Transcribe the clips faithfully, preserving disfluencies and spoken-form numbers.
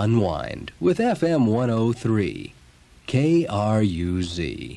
Unwind with F M one oh three, K R U Z.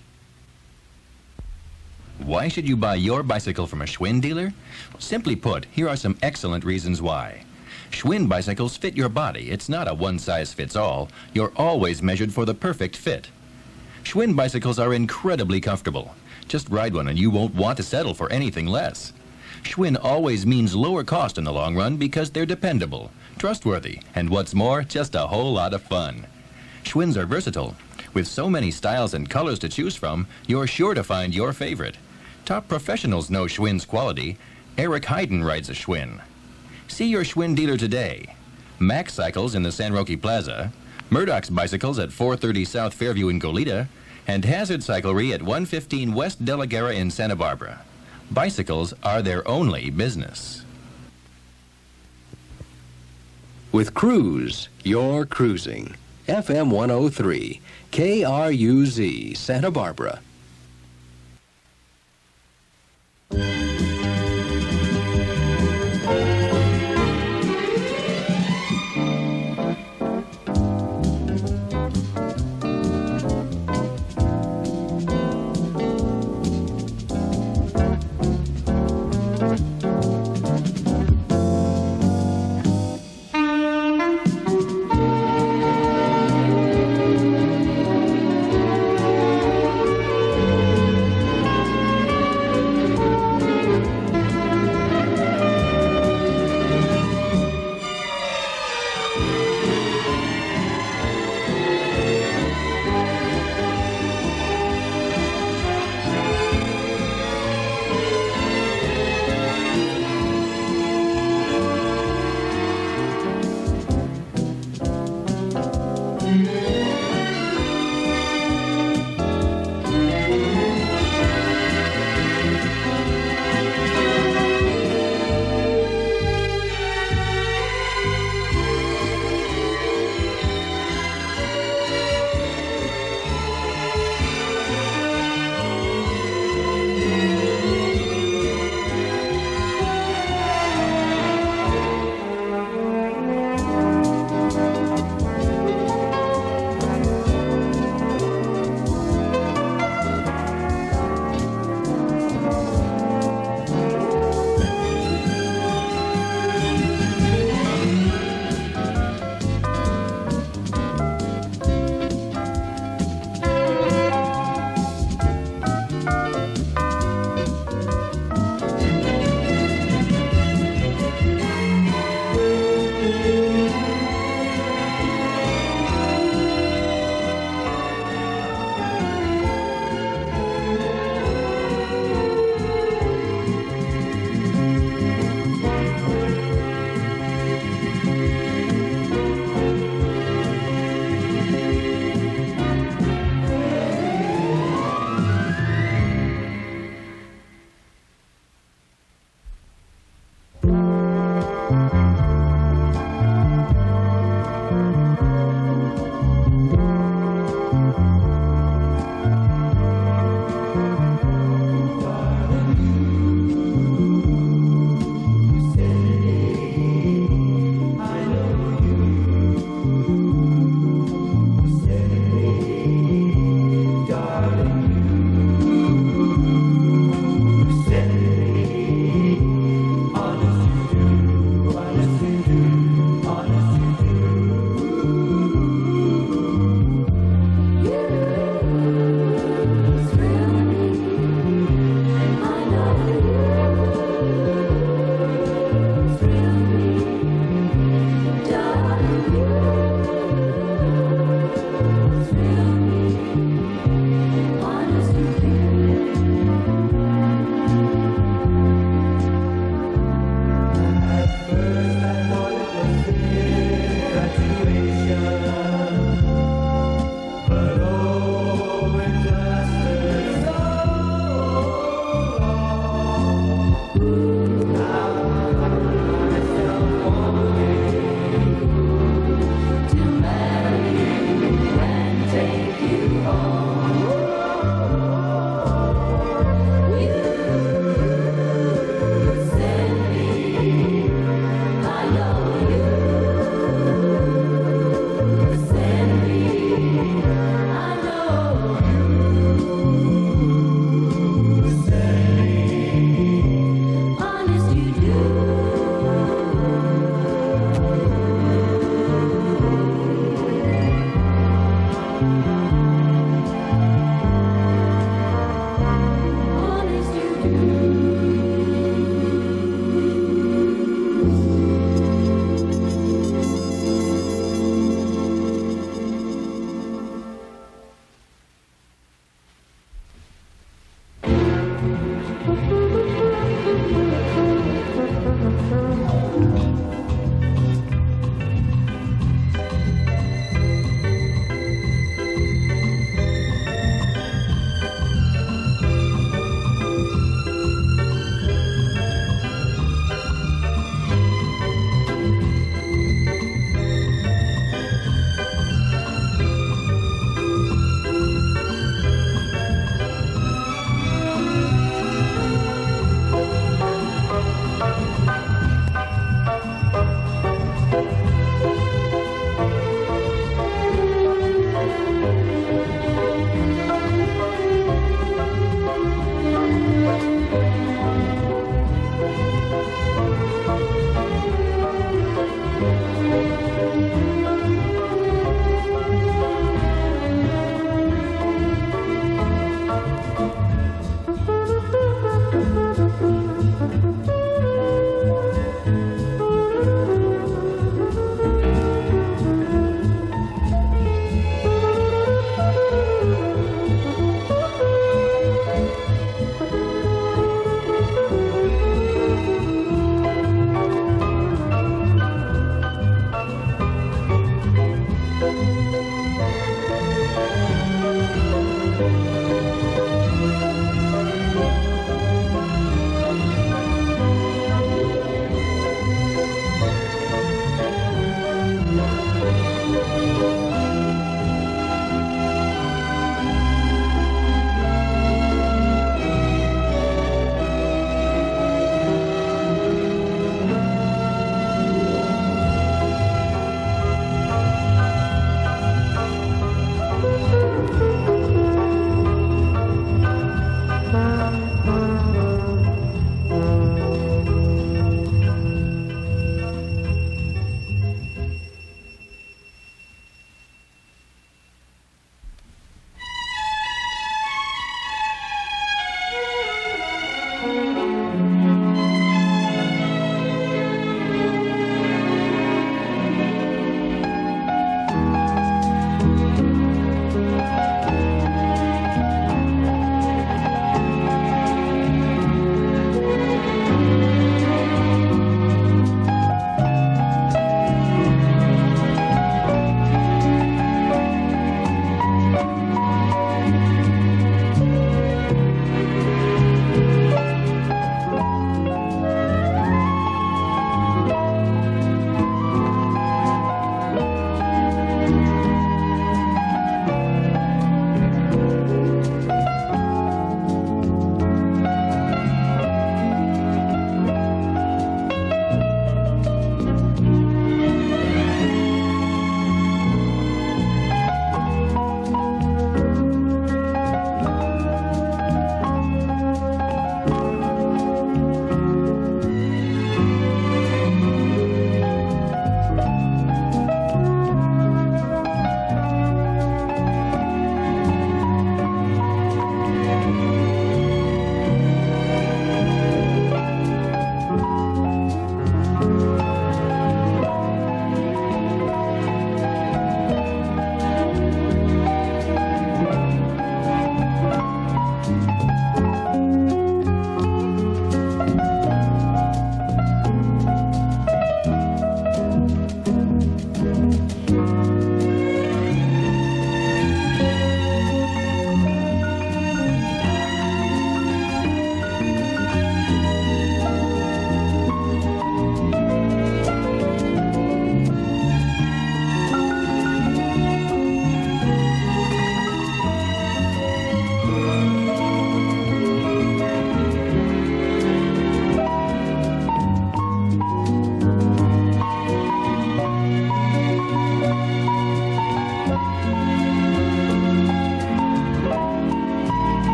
Why should you buy your bicycle from a Schwinn dealer? Simply put, here are some excellent reasons why. Schwinn bicycles fit your body. It's not a one-size-fits-all. You're always measured for the perfect fit. Schwinn bicycles are incredibly comfortable. Just ride one and you won't want to settle for anything less. Schwinn always means lower cost in the long run because they're dependable, trustworthy, and what's more, just a whole lot of fun. Schwinns are versatile. With so many styles and colors to choose from, you're sure to find your favorite. Top professionals know Schwinn's quality. Eric Hayden rides a Schwinn. See your Schwinn dealer today. Max Cycles in the San Roque Plaza, Murdoch's Bicycles at four thirty South Fairview in Goleta, and Hazard Cyclery at one fifteen West De La Guerra in Santa Barbara. Bicycles are their only business. With KRUZ, you're cruising. F M one oh three, K R U Z, Santa Barbara.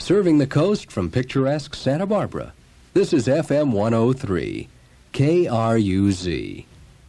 Serving the coast from picturesque Santa Barbara, this is F M one oh three, K R U Z.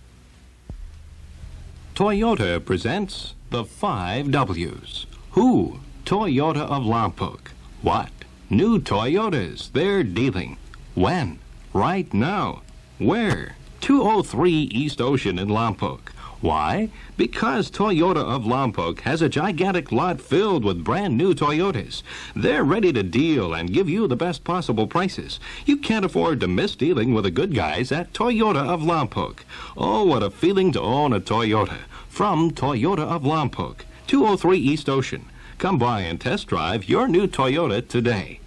Toyota presents the five W's. Who? Toyota of Lompoc. What? New Toyotas. They're dealing. When? Right now. Where? two oh three East Ocean in Lompoc. Why? Because Toyota of Lompoc has a gigantic lot filled with brand new Toyotas. They're ready to deal and give you the best possible prices. You can't afford to miss dealing with the good guys at Toyota of Lompoc. Oh, what a feeling to own a Toyota. From Toyota of Lompoc, two oh three East Ocean. Come by and test drive your new Toyota today.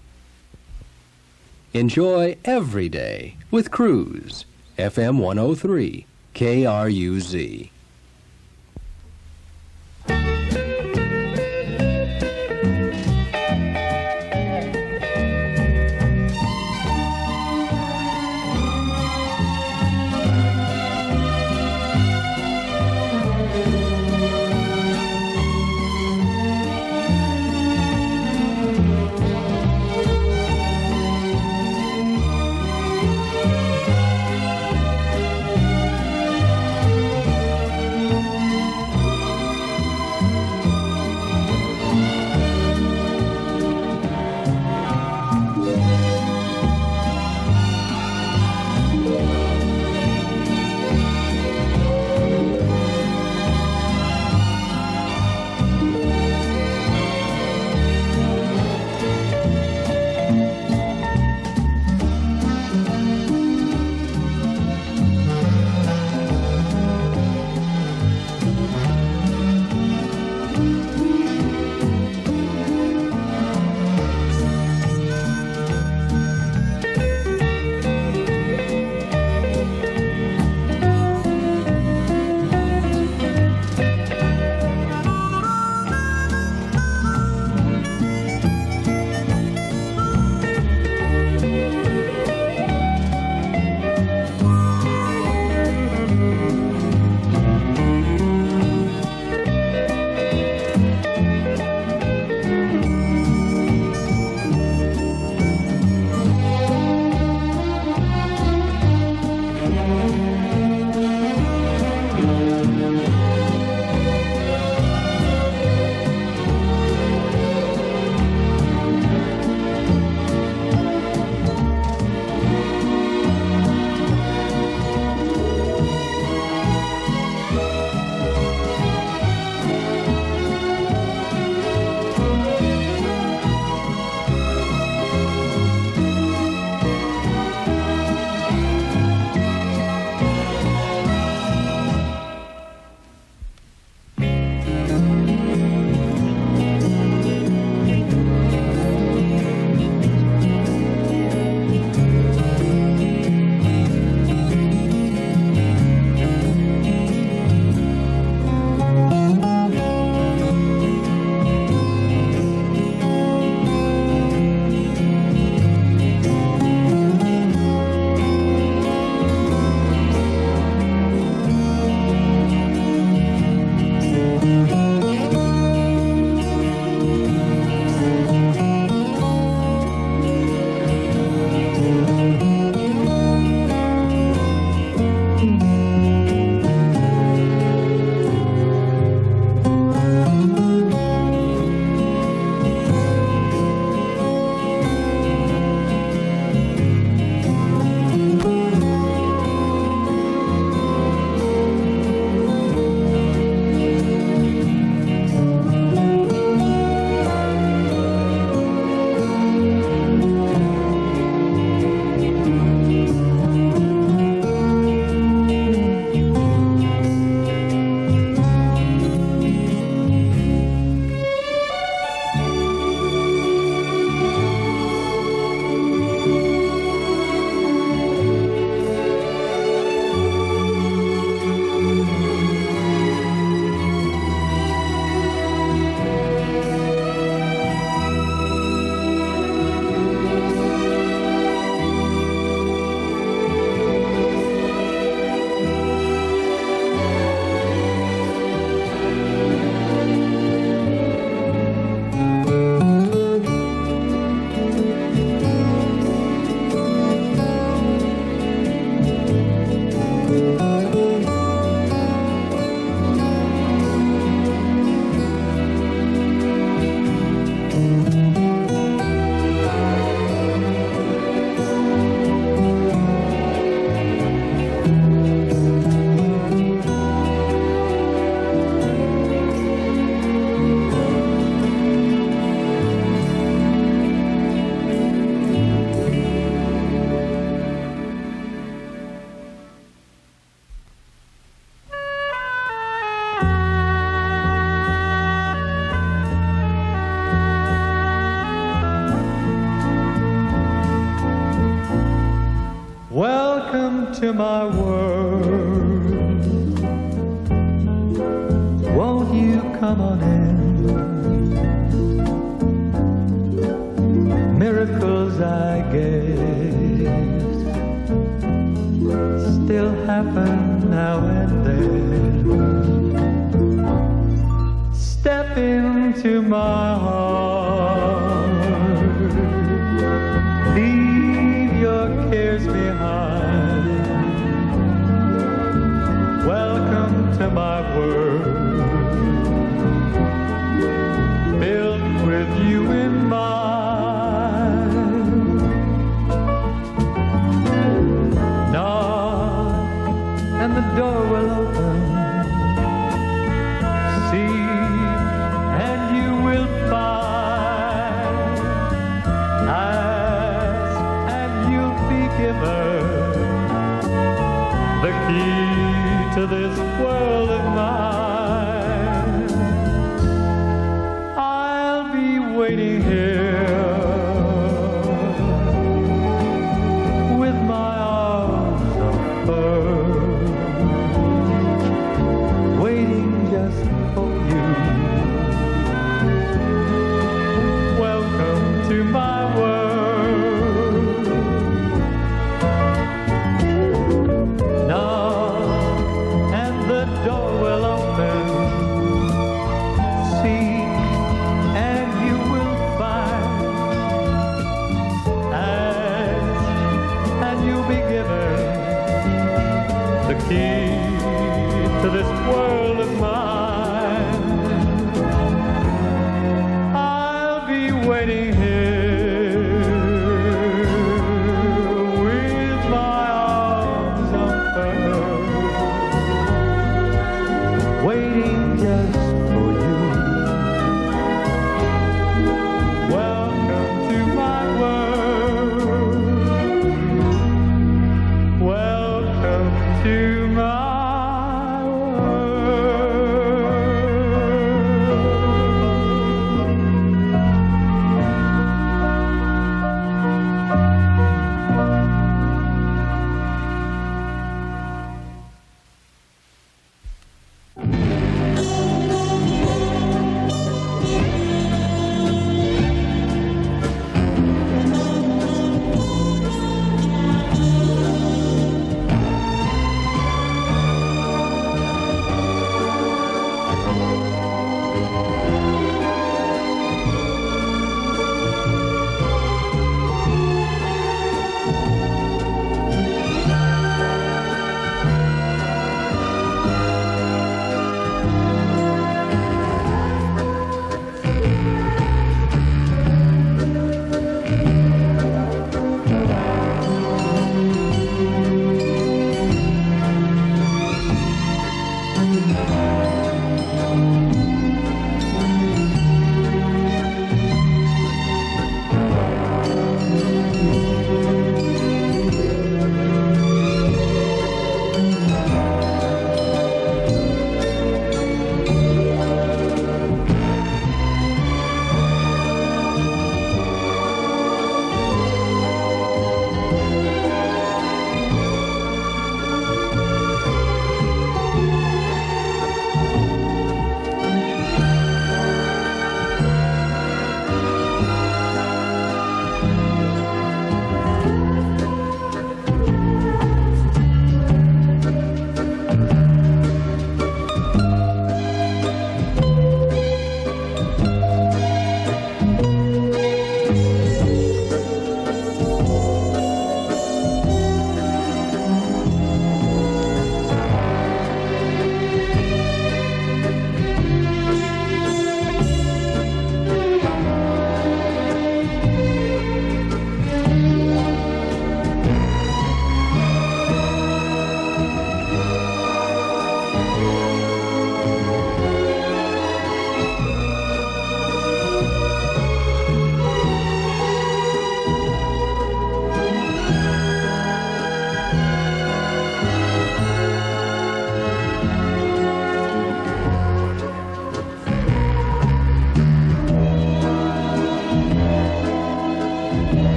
Enjoy every day with KRUZ, F M one oh three, K R U Z. to my world. Won't you come on in? Miracles, I guess, still happen now and then. Step into my heart, leave your cares behind. Welcome to my world, built with you in mind. Knock and the door will open. See and you will find. Ask and you'll be given the key to this world of mine. I'll be waiting here with my arms open, waiting just for you. Welcome to my world. Knock and the door will open. See and you will find. Ask and you'll be given the key to this world of mine. I'll be waiting here with my arms open, waiting just for you. Welcome to my world. Welcome to my world.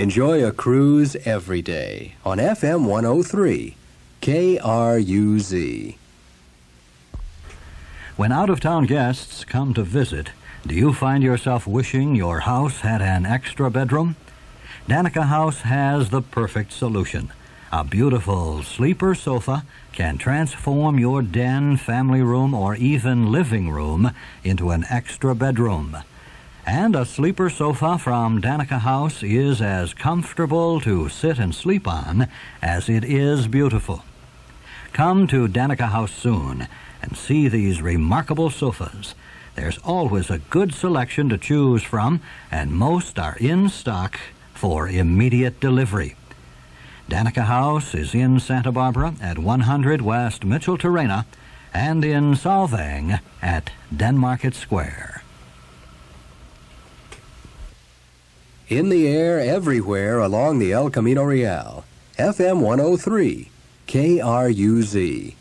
Enjoy a cruise every day on F M one oh three, K R U Z. When out-of-town guests come to visit, do you find yourself wishing your house had an extra bedroom? Danica House has the perfect solution. A beautiful sleeper sofa can transform your den, family room, or even living room into an extra bedroom. And a sleeper sofa from Danica House is as comfortable to sit and sleep on as it is beautiful. Come to Danica House soon and see these remarkable sofas. There's always a good selection to choose from, and most are in stock for immediate delivery. Danica House is in Santa Barbara at one hundred West Mitchell-Terrena and in Solvang at Denmarket Square. In the air everywhere along the El Camino Real, F M one oh three, K R U Z.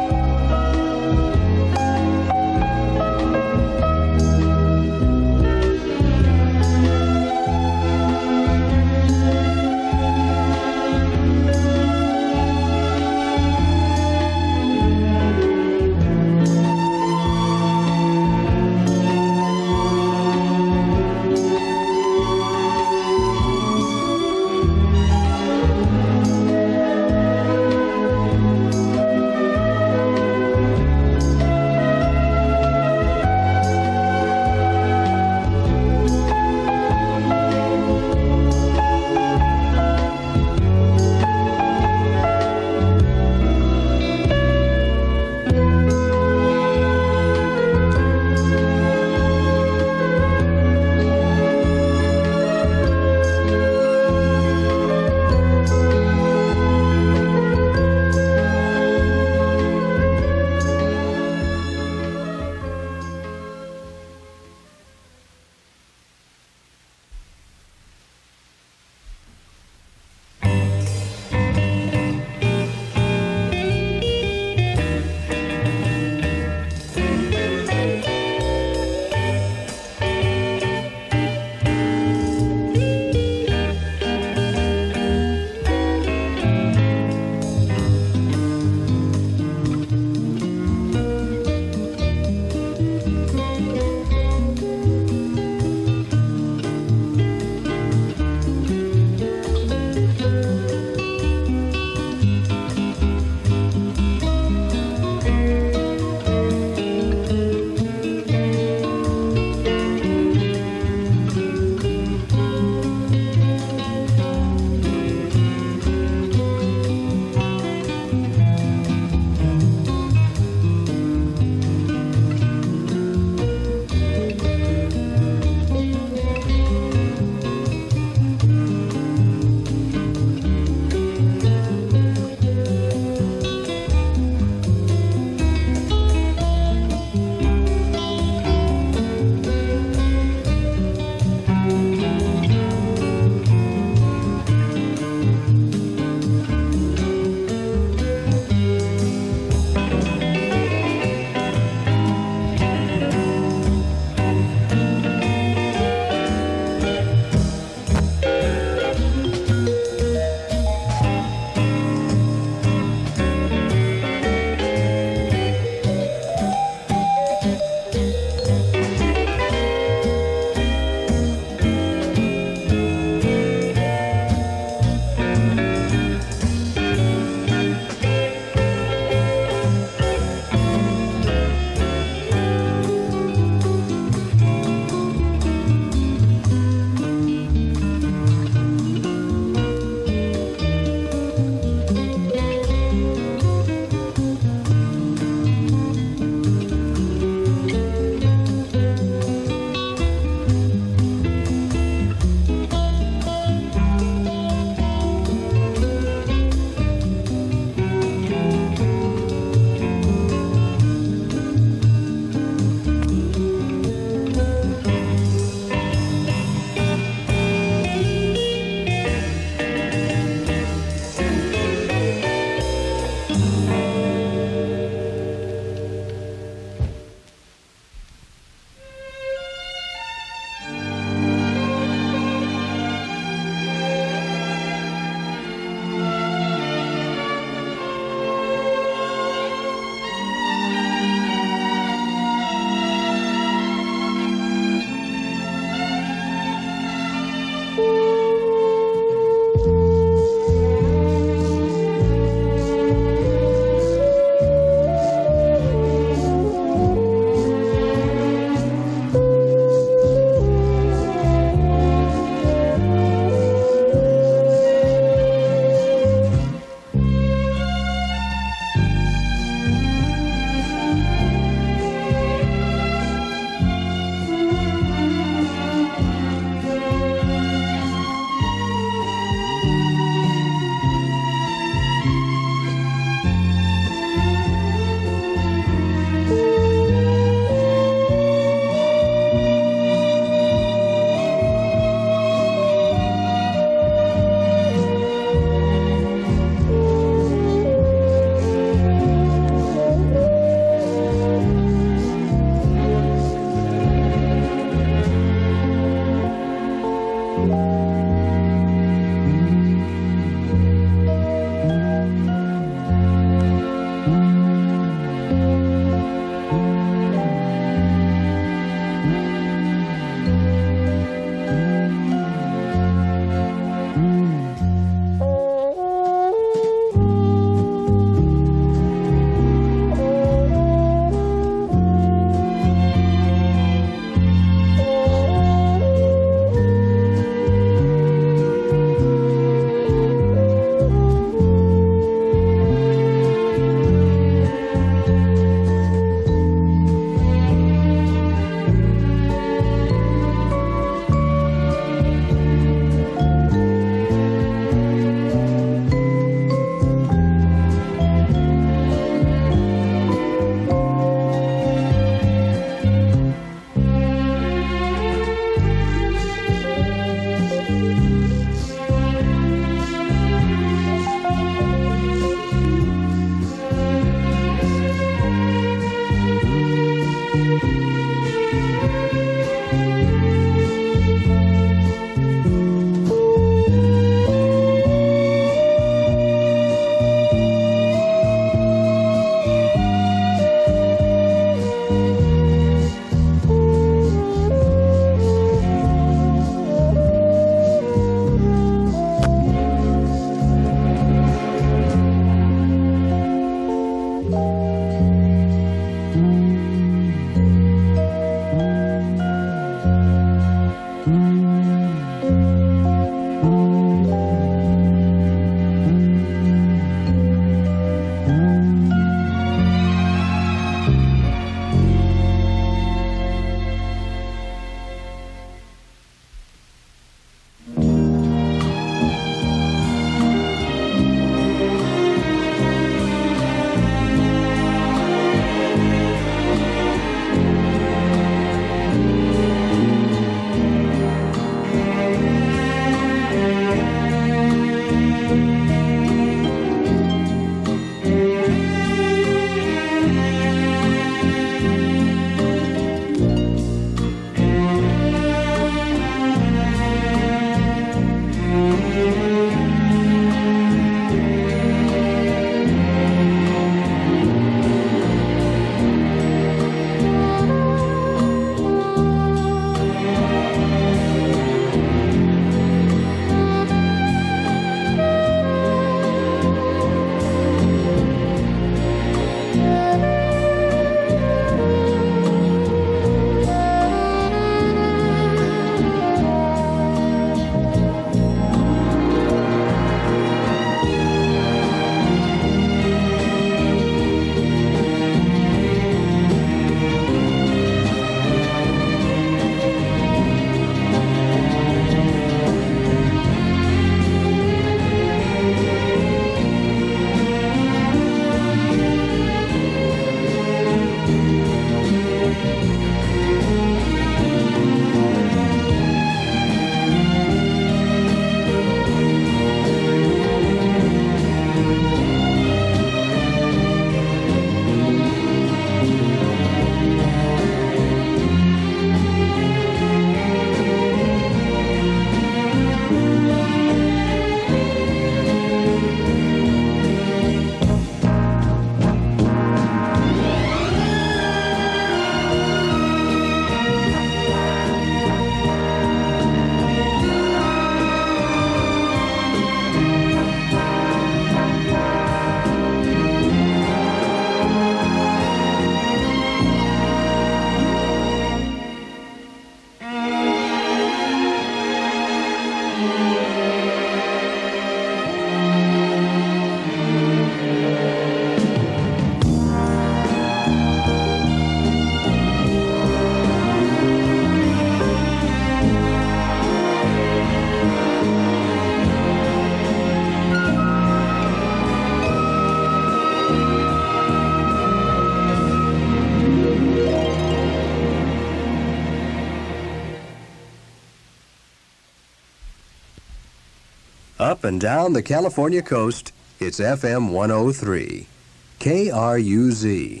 Up and down the California coast, it's F M one oh three. K R U Z.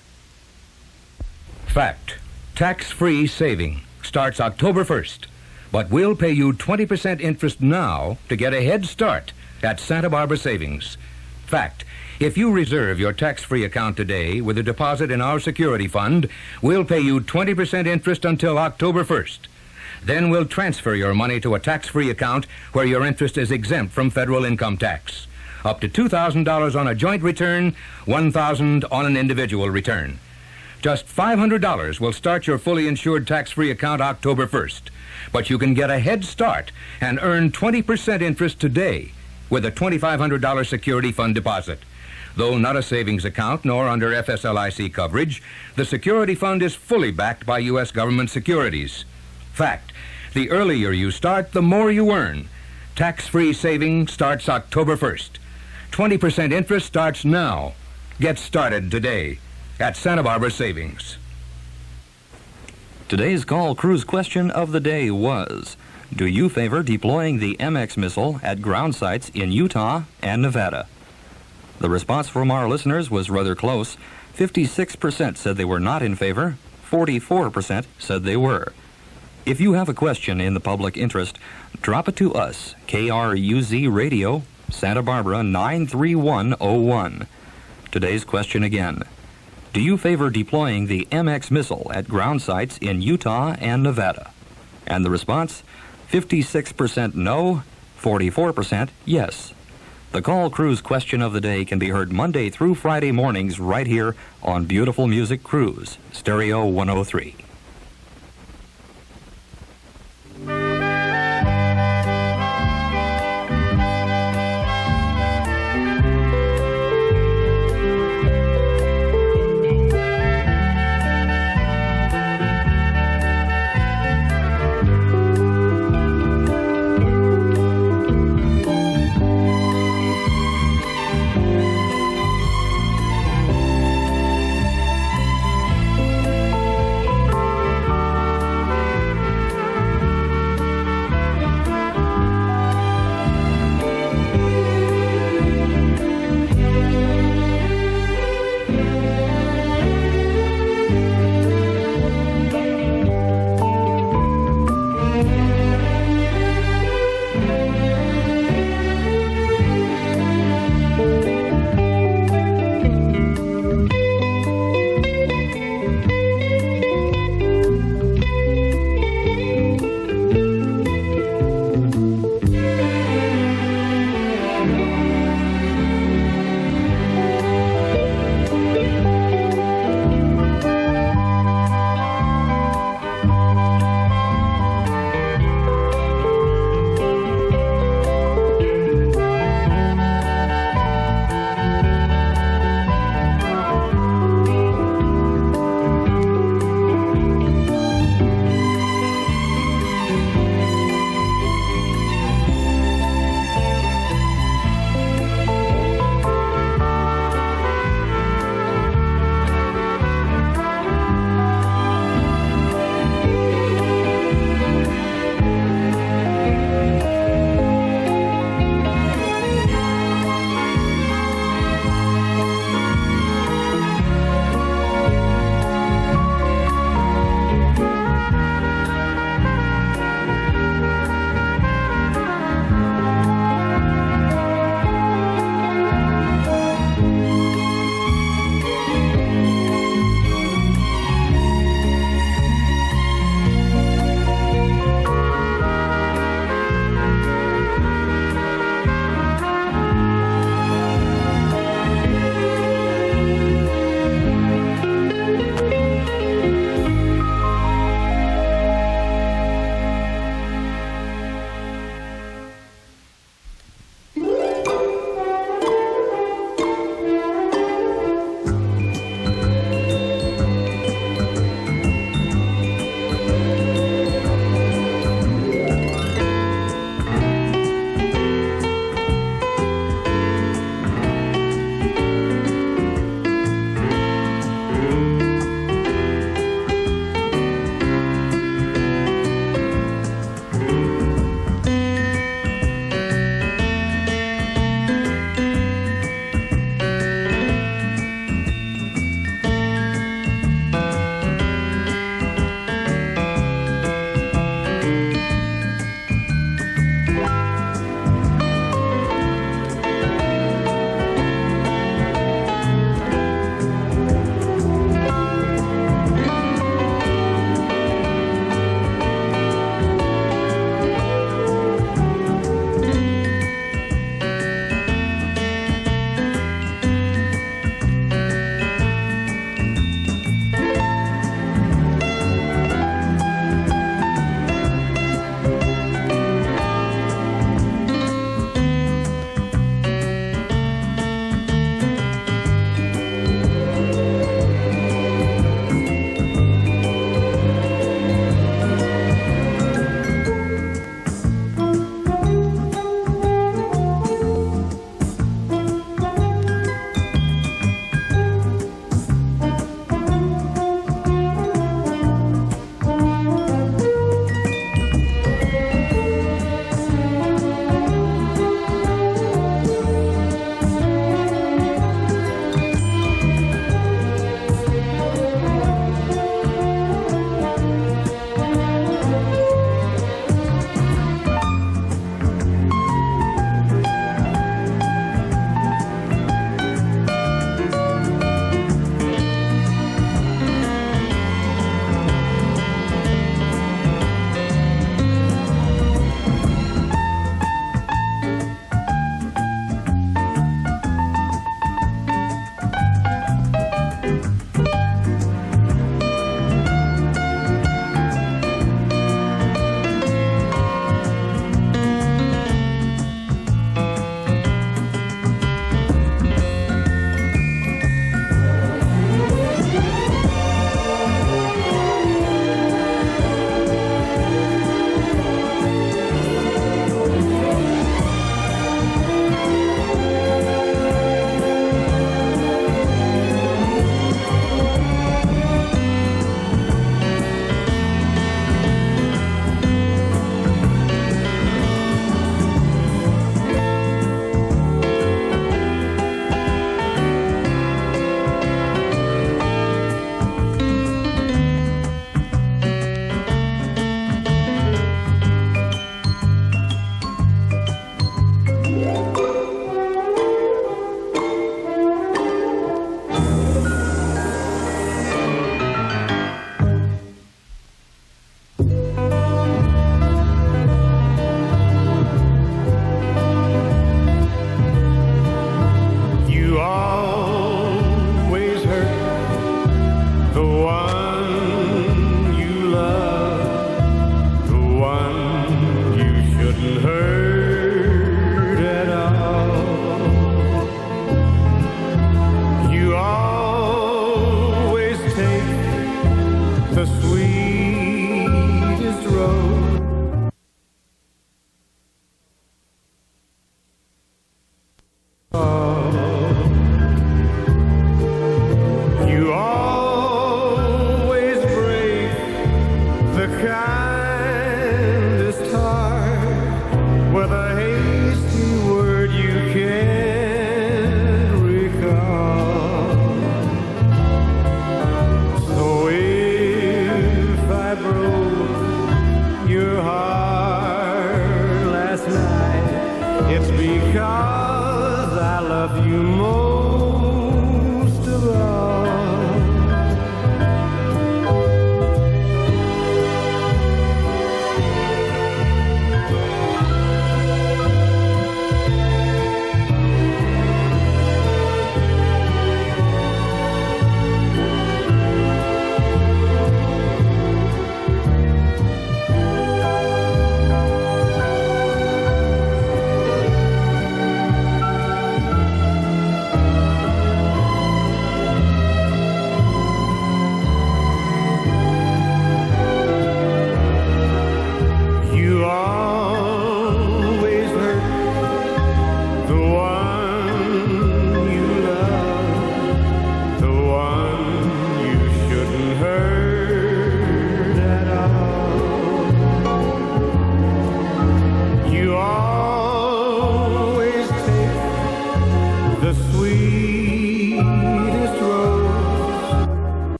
Fact. Tax-free saving starts October first, but we'll pay you twenty percent interest now to get a head start at Santa Barbara Savings. Fact. If you reserve your tax-free account today with a deposit in our security fund, we'll pay you twenty percent interest until October first. Then we'll transfer your money to a tax-free account where your interest is exempt from federal income tax. Up to two thousand dollars on a joint return, one thousand dollars on an individual return. Just five hundred dollars will start your fully insured tax-free account October first. But you can get a head start and earn twenty percent interest today with a twenty-five hundred dollars security fund deposit. Though not a savings account nor under F S L I C coverage, the security fund is fully backed by U S government securities. Fact. The earlier you start, the more you earn. Tax-free saving starts October first. twenty percent interest starts now. Get started today at Santa Barbara Savings. Today's Call Cruise question of the day was, do you favor deploying the M X missile at ground sites in Utah and Nevada? The response from our listeners was rather close. fifty-six percent said they were not in favor. forty-four percent said they were. If you have a question in the public interest, drop it to us, K R U Z Radio, Santa Barbara nine three one oh one. Today's question again. Do you favor deploying the M X missile at ground sites in Utah and Nevada? And the response, fifty-six percent no, forty-four percent yes. The Call Cruise question of the day can be heard Monday through Friday mornings right here on Beautiful Music Cruise, Stereo one oh three.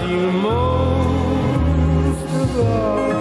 you most of all.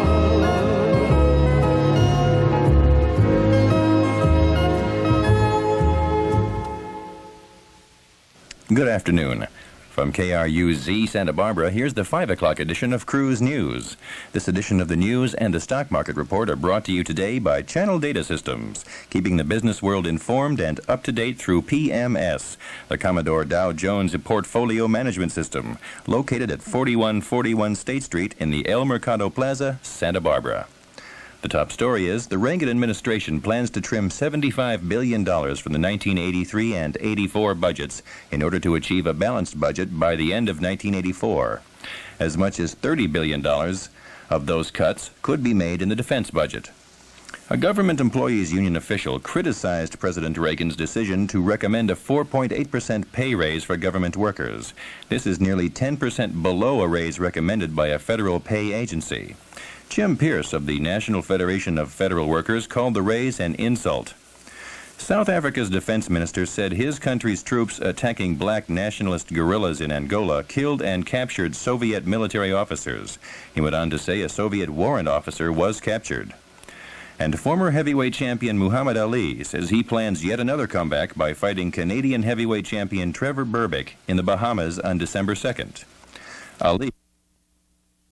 Good afternoon. From K R U Z Santa Barbara, here's the five o'clock edition of KRUZ News. This edition of the news and the stock market report are brought to you today by Channel Data Systems, keeping the business world informed and up to date through P M S, the Commodore Dow Jones Portfolio Management System, located at forty-one forty-one State Street in the El Mercado Plaza, Santa Barbara. The top story is the Reagan administration plans to trim seventy-five billion dollars from the nineteen eighty-three and eighty-four budgets in order to achieve a balanced budget by the end of nineteen eighty-four. As much as thirty billion dollars of those cuts could be made in the defense budget. A government employees union official criticized President Reagan's decision to recommend a four point eight percent pay raise for government workers. This is nearly ten percent below a raise recommended by a federal pay agency. Jim Pierce of the National Federation of Federal Workers called the raise an insult. South Africa's defense minister said his country's troops attacking black nationalist guerrillas in Angola killed and captured Soviet military officers. He went on to say a Soviet warrant officer was captured. And former heavyweight champion Muhammad Ali says he plans yet another comeback by fighting Canadian heavyweight champion Trevor Berbick in the Bahamas on December second. Ali